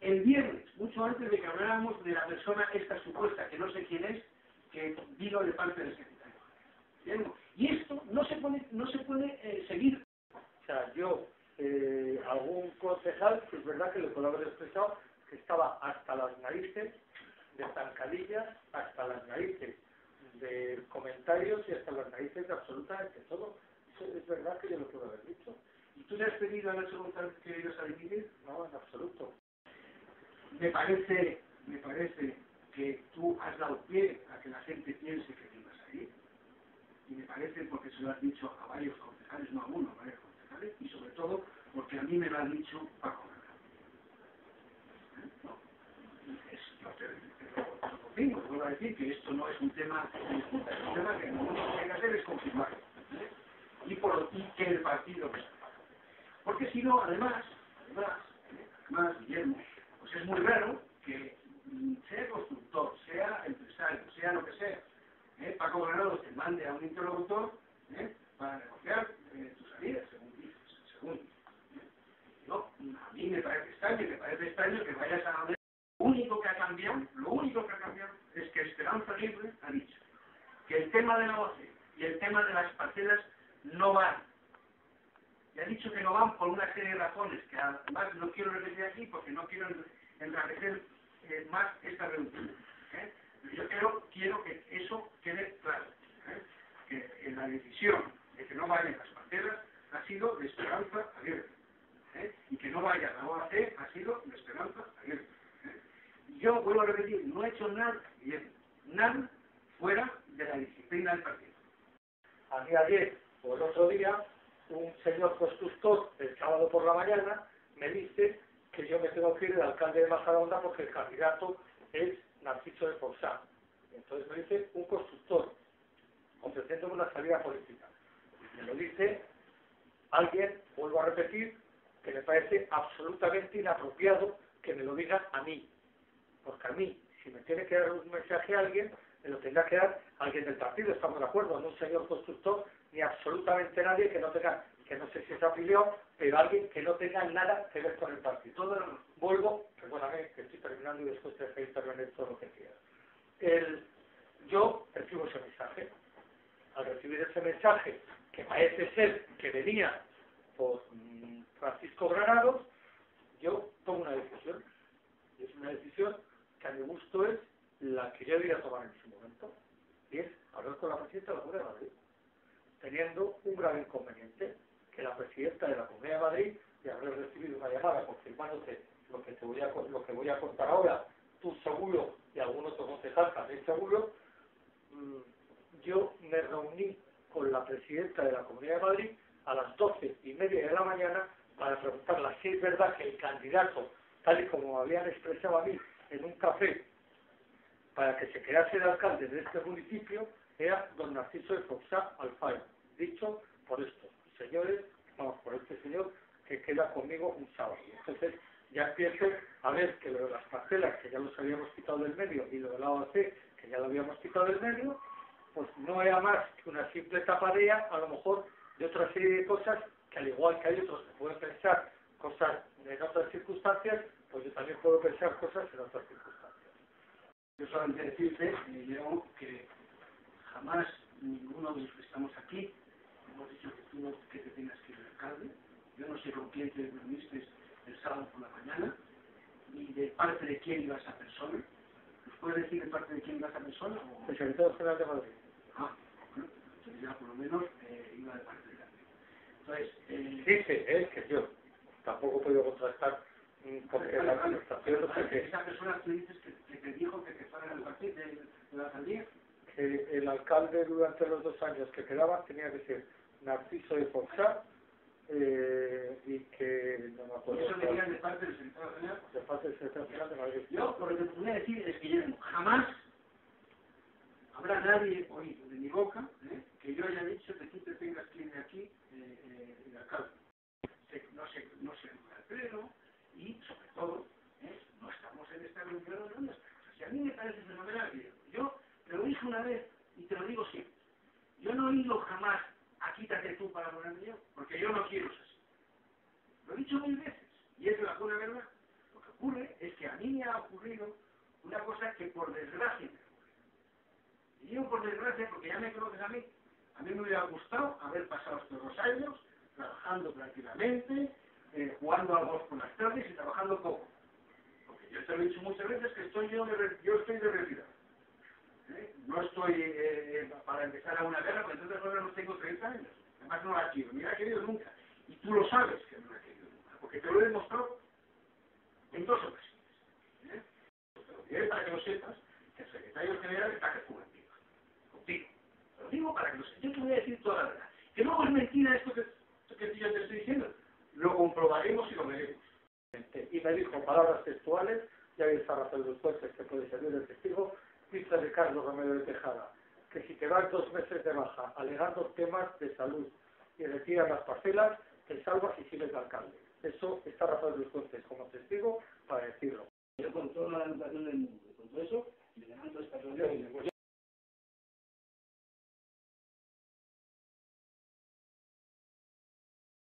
el viernes, mucho antes de que habláramos de la persona esta supuesta, que no sé quién es, que vino de parte del secretario. ¿Bien? Y esto no se puede seguir. O sea, yo, algún concejal, que es verdad que le puedo haber expresado, que estaba hasta las narices de zancadillas, hasta las narices de comentarios y hasta las narices de absolutamente todo. Eso es verdad que yo lo puedo haber dicho. ¿Y tú le has pedido a Nacho González que ibas a dimitir? No, en absoluto. Me parece que tú has dado pie a que la gente piense que te ibas a ir. Y me parece porque se lo has dicho a varios concejales, no a uno, a varios concejales, y sobre todo porque a mí me lo ha dicho Paco García. Yo te lo confirmo, te vuelvo a decir que esto no es un tema de disputa, es un tema que lo único que hay que hacer es confirmarlo. Y que el partido lo sepa. Porque si no, además, Guillermo, pues es muy raro que sea constructor, sea empresario, sea lo que sea, Paco Granado te mande a un interlocutor para negociar tu salida, según dices. No, a mí me parece extraño que vayas a donde lo único que ha cambiado es que Esperanza Aguirre ha dicho que el tema de la OCE y el tema de las parcelas no van. Y ha dicho que no van por una serie de razones, que además no quiero repetir aquí porque no quiero enrarecer más esta reunión. Pero yo quiero que eso quede claro. Que la decisión de que no vayan las parcelas ha sido de Esperanza Aguirre. Y que no vaya la OAC ha sido de Esperanza Aguirre. Yo vuelvo a repetir, no he hecho nada fuera de la disciplina del partido. A mí ayer o el otro día, un señor constructor, el sábado por la mañana, me dice que yo me tengo que ir de alcalde de Majadahonda porque el candidato es Narciso de Foxá. Entonces me dice un constructor, ofreciéndome una salida política. Me lo dice alguien, vuelvo a repetir, que me parece absolutamente inapropiado que me lo digan a mí. Porque a mí, si me tiene que dar un mensaje a alguien, me lo tendrá que dar alguien del partido, estamos de acuerdo, no un señor constructor, ni absolutamente nadie que no tenga, que no sé si es afiliado, pero alguien que no tenga nada que ver con el partido. Vuelvo, perdóname, que estoy terminando y después te dejo intervenir todo lo que quieras. Yo recibo ese mensaje. Al recibir ese mensaje, que parece ser que venía por Francisco Granados, yo tomo una decisión. Y es una decisión que a mi gusto es la que yo debía tomar en su momento. Y es hablar con la presidenta de la Comunidad de Madrid, teniendo un grave inconveniente, que la presidenta de la Comunidad de Madrid, de haber recibido una llamada confirmándote lo que voy a contar ahora, tú seguro y algún otro concejal también seguro, yo me reuní con la presidenta de la Comunidad de Madrid a las 12:30 de la mañana para preguntarle si es verdad que el candidato, tal y como habían expresado a mí en un café, para que se quedase el alcalde de este municipio, era don Narciso de Foxá Alfaro, dicho por estos señores, vamos, por este señor que queda conmigo un sábado. Entonces ya empiezo a ver que lo de las parcelas, que ya los habíamos quitado del medio, y lo de la OAC, que ya lo habíamos quitado del medio, pues no era más que una simple tapadea, a lo mejor, de otra serie de cosas, que al igual que hay otros que pueden pensar cosas en otras circunstancias, pues yo también puedo pensar cosas en otras circunstancias. Yo solamente decirte, Diego, que jamás ninguno de los que estamos aquí hemos dicho que tú no que te tengas que ir al alcalde. Yo no sé con quién te reuniste el sábado por la mañana, ni de parte de quién iba esa persona. ¿Nos puedes decir de parte de quién iba esa persona? O... El secretario general de Madrid. Bueno, entonces ya por lo menos iba de parte de la... Entonces, dice, que yo tampoco he podido contrastar porque la administración no sé qué. Esa persona tú dices que te dijo que fuera del partido de la alcaldía. Que el alcalde durante los 2 años que quedaban tenía que ser Narciso de Foxá y que no me acuerdo. ¿Eso venía de parte del secretario general? De parte del secretario general de Madrid. Yo lo que te podría decir es que jamás habrá nadie oído de mi boca que yo haya dicho que tú te tengas que ir de aquí el alcalde. No se duda el pleno y sobre todo no estamos en esta reunión hablando de estas cosas. Y a mí me parece fenomenal, yo te lo dije una vez y te lo digo siempre. Yo no he ido jamás a quítate tú para ponerme yo, porque yo no quiero ser así. Lo he dicho 1000 veces y es la pura verdad. Lo que ocurre es que a mí me ha ocurrido una cosa que por desgracia me ocurre. Y digo por desgracia porque ya me conoces a mí. A mí me hubiera gustado haber pasado estos 2 años trabajando tranquilamente, jugando al golf por las tardes y trabajando poco. Porque yo te lo he dicho muchas veces que yo estoy de retirada. No estoy para empezar a una guerra, porque entonces ahora no tengo 30 años. Además no la he querido, ni la he querido nunca. Y tú lo sabes que no la he querido nunca, porque te lo he demostrado en 2 ocasiones. Te lo diré para que lo sepas, que el secretario general está que contigo. Te lo digo para que lo sepas. Yo te voy a decir toda la verdad. Que luego es mentira esto que yo te estoy diciendo. Lo comprobaremos y lo veremos. Y me dijo palabras textuales, y ahí está Rafael de los Puentes, que puede servir de testigo, dice Ricardo Romero de Tejada, que si te vas 2 meses de baja alegando temas de salud y retiras las parcelas, te salvas y sigues de alcalde. Eso está Rafael de los Puentes como testigo para decirlo.